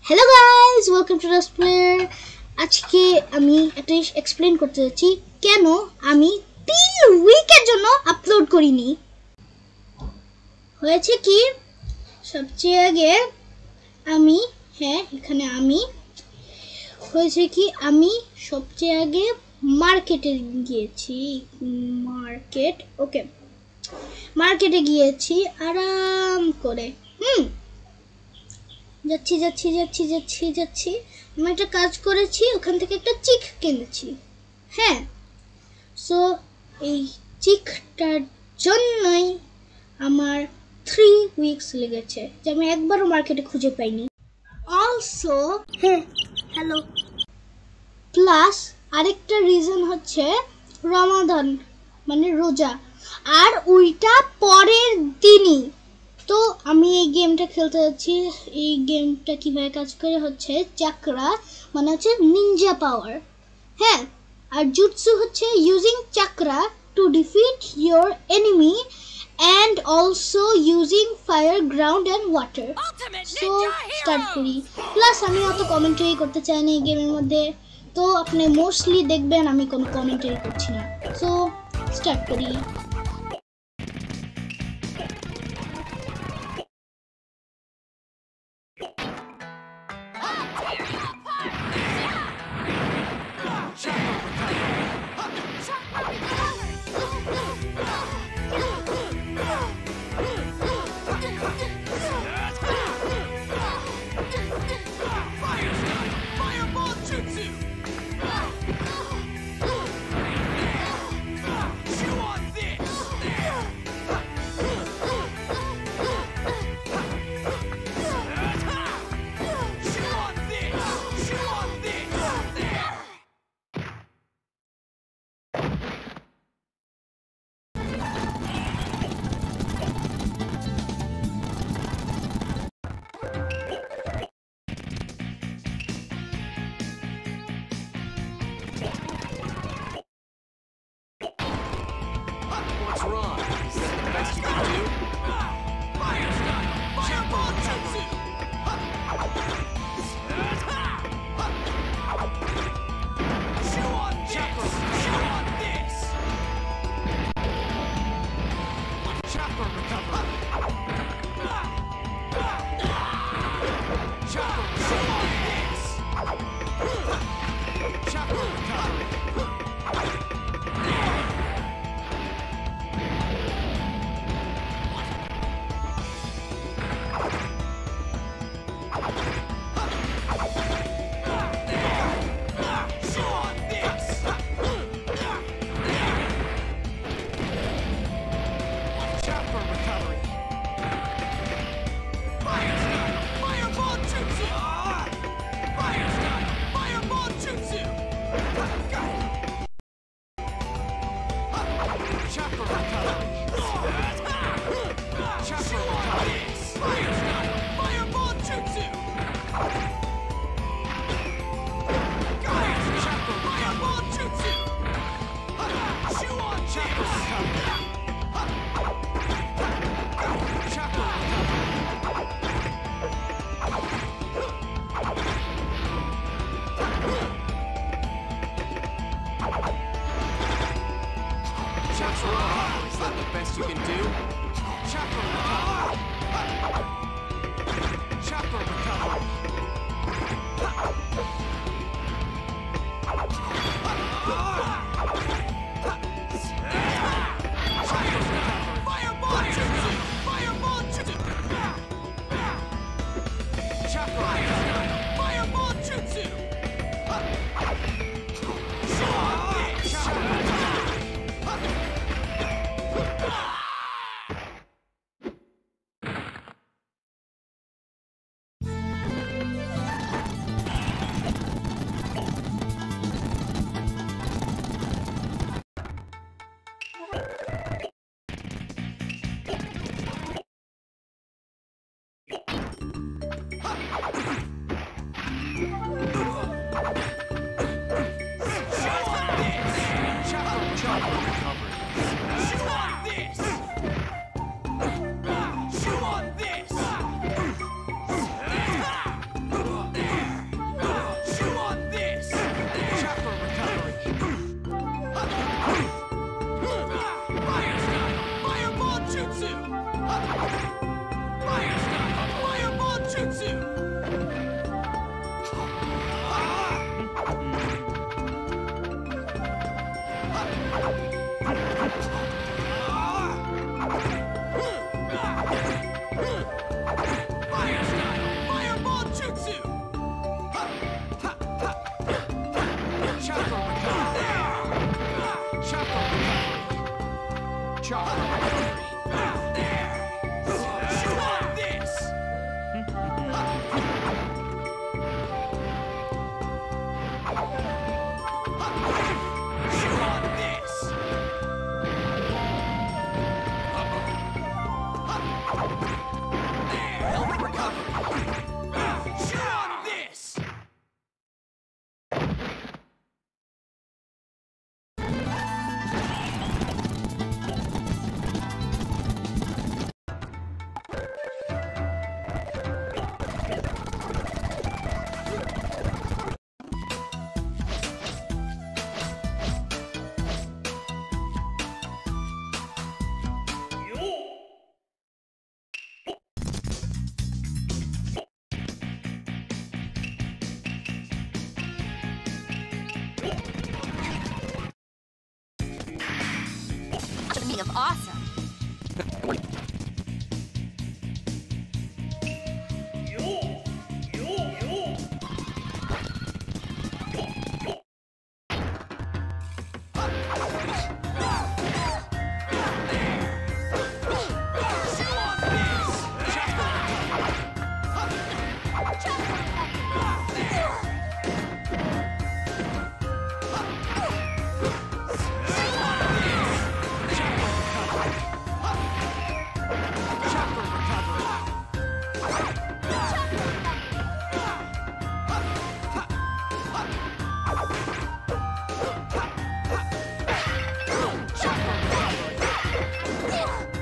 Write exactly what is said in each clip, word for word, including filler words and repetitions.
Hello guys, welcome to রাস player. আজকে আমি একটা এক্সপ্লেন করতে যাচ্ছি কেন আমি তিন উইকের জন্য আপলোড করিনি। হয়েছে কি, সবচেয়ে আগে আমি হ্যাঁ এখানে আমি হয়েছে কি আমি সবচেয়ে আগে মার্কেটে গিয়েছি মার্কেট ওকে মার্কেটে গিয়েছি আরাম করে হুম যাচ্ছি যাচ্ছি যাচ্ছি যাচ্ছি যাচ্ছি আমি একটা কাজ করেছি, ওখান থেকে একটা চিক কিনেছি। হ্যাঁ, সো এই চিকটার জন্যই আমার থ্রি উইকস লেগেছে, যে আমি একবারও মার্কেটে খুঁজে পাইনি। অলসো হ্যাঁ হ্যালো প্লাস আরেকটা রিজন হচ্ছে রমাদান মানে রোজা, আর ওইটা পরের দিনই। তো আমি এই গেমটা খেলতে যাচ্ছি। এই গেমটা কিভাবে কাজ করে হচ্ছে চাকরা মানে হচ্ছে নিনজা পাওয়ার। হ্যাঁ, আর জুৎসু হচ্ছে using chakra to defeat your enemy and also using fire ground and water. So start করি। প্লাস আমি অত কমেন্টারি করতে চাই না এই গেমের মধ্যে, তো আপনি মোস্টলি দেখবেন আমি কোনো কমেন্টারি করছি না। সো স্টার্ট করি। You can do chakra recovery. Chakra recovery. Fireball jutsu. Fireball jutsu. Chakra recovery. Fireball jutsu. Jutsu! Fire style! Fireball Jutsu! Chakra recovery! Chakra recovery! Chakra recovery! Chew on this! Chew on this! Health recovery! Chew on this! The meaning of awesome. Chew on this! Chakra recovery! Chakra recovery!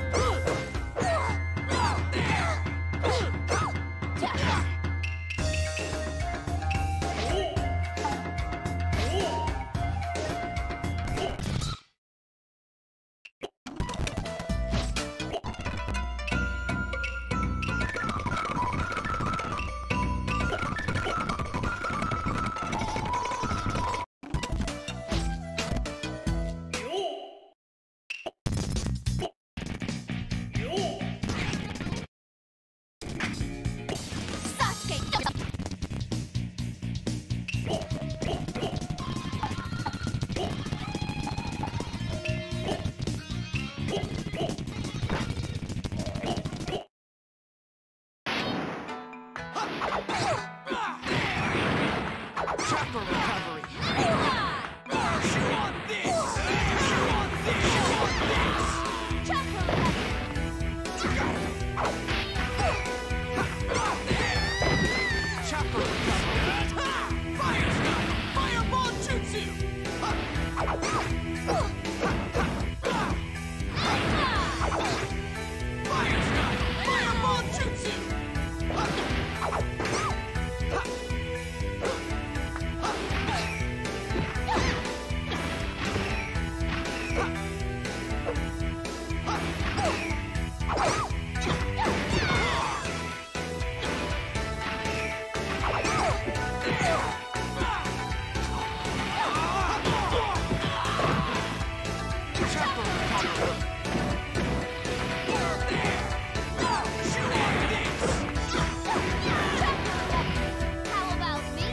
Sasuke, don't- Chakra recovery! Chew on this! Chew on this! Chew on this! Chakra recovery! Fire style! Fireball Jutsu! Fire style! Fireball Jutsu! Chakra recovery! Chew on this! How about me?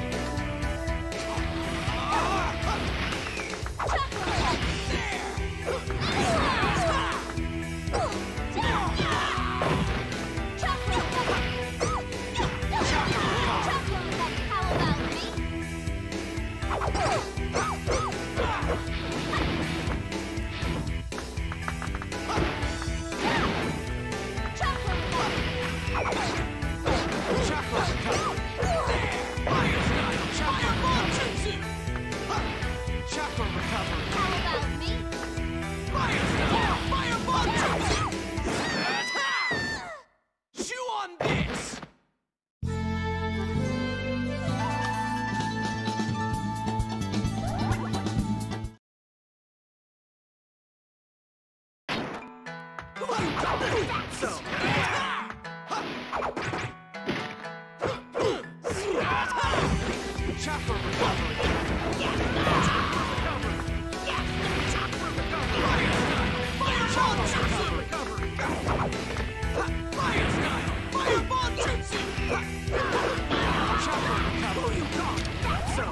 How about me? Chakra recovery! Fire style! Fireball Jutsu! Chakra recovery! How about me? Fire style! Fireball Jutsu! Chew on this! So, Chakra recovery. Fireball Jutsu! Chakra recovery. So.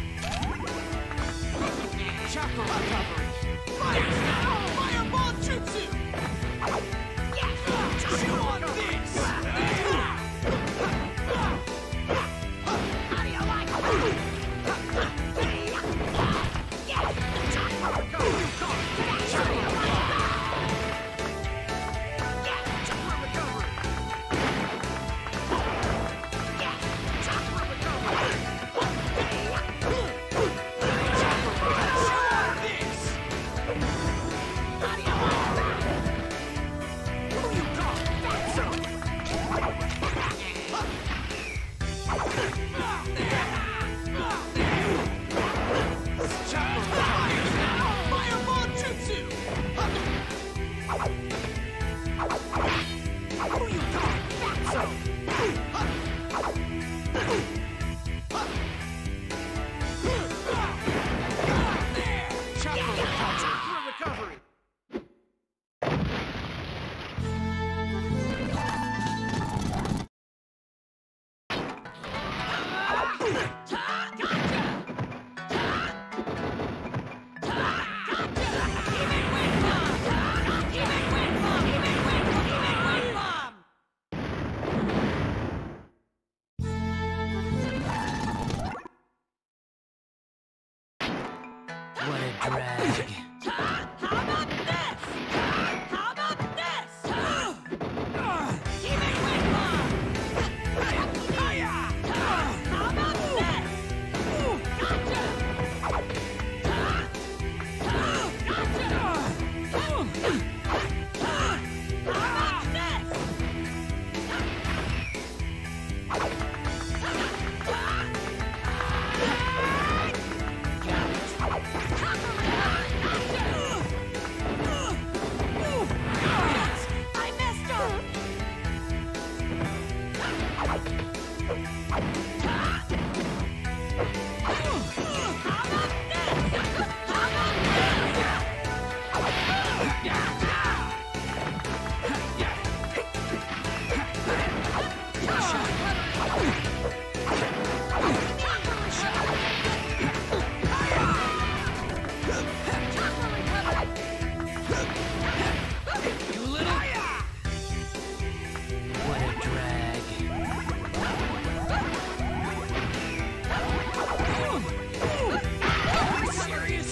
Chakra recovery. Fire style! Fireball Jutsu! Chew on this! How do you like it? Chakra recovery. Chakra recovery. What a drag. How about this? How about this? Keep it with mom. Hiya! How about this? Gotcha! Gotcha! How about this? I missed her! What a drag. Are you serious?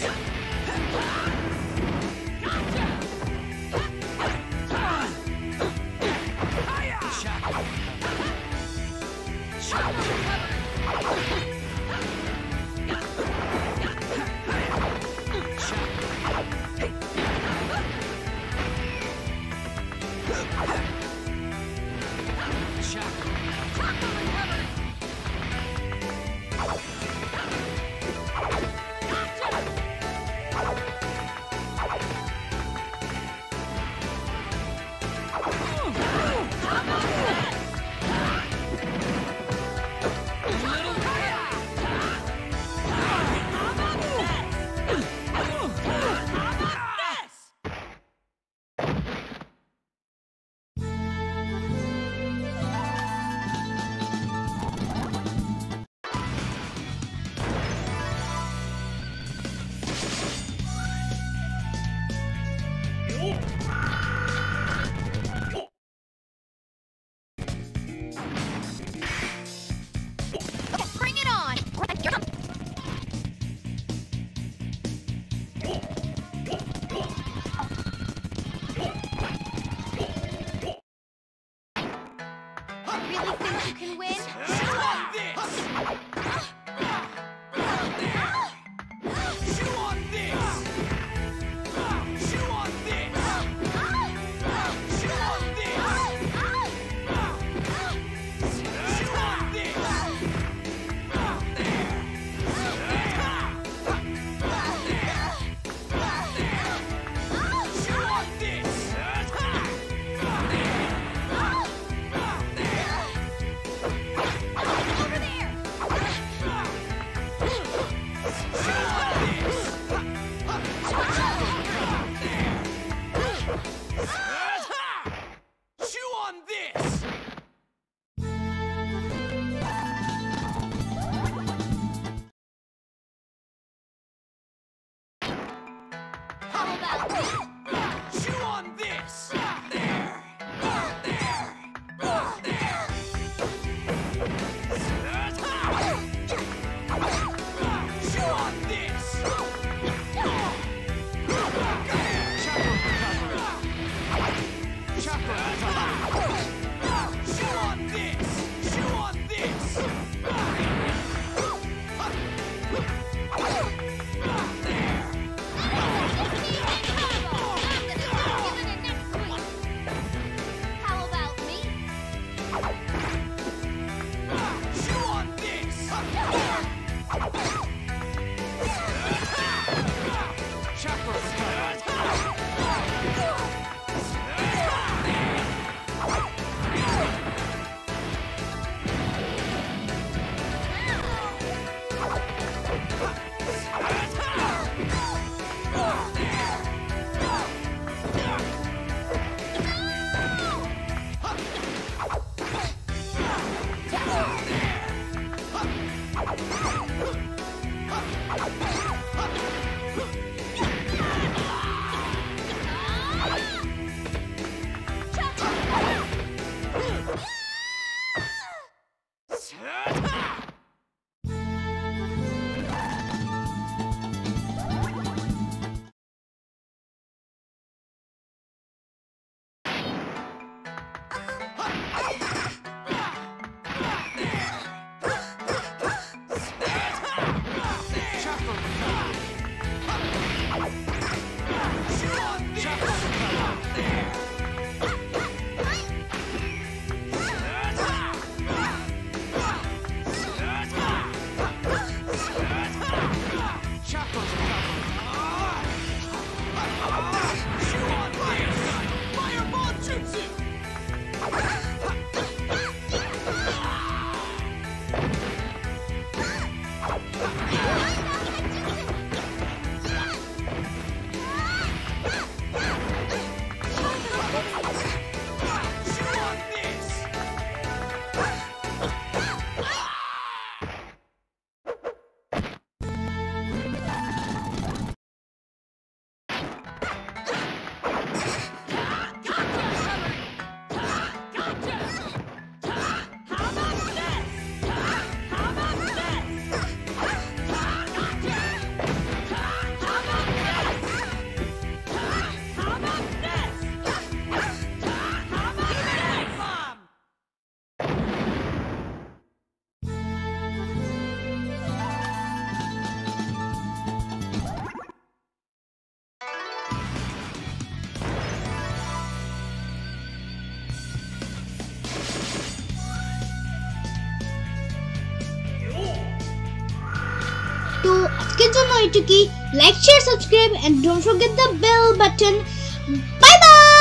তো আজকের জন্য এটুকুই। Like share subscribe and don't forget the bell button. Bye by.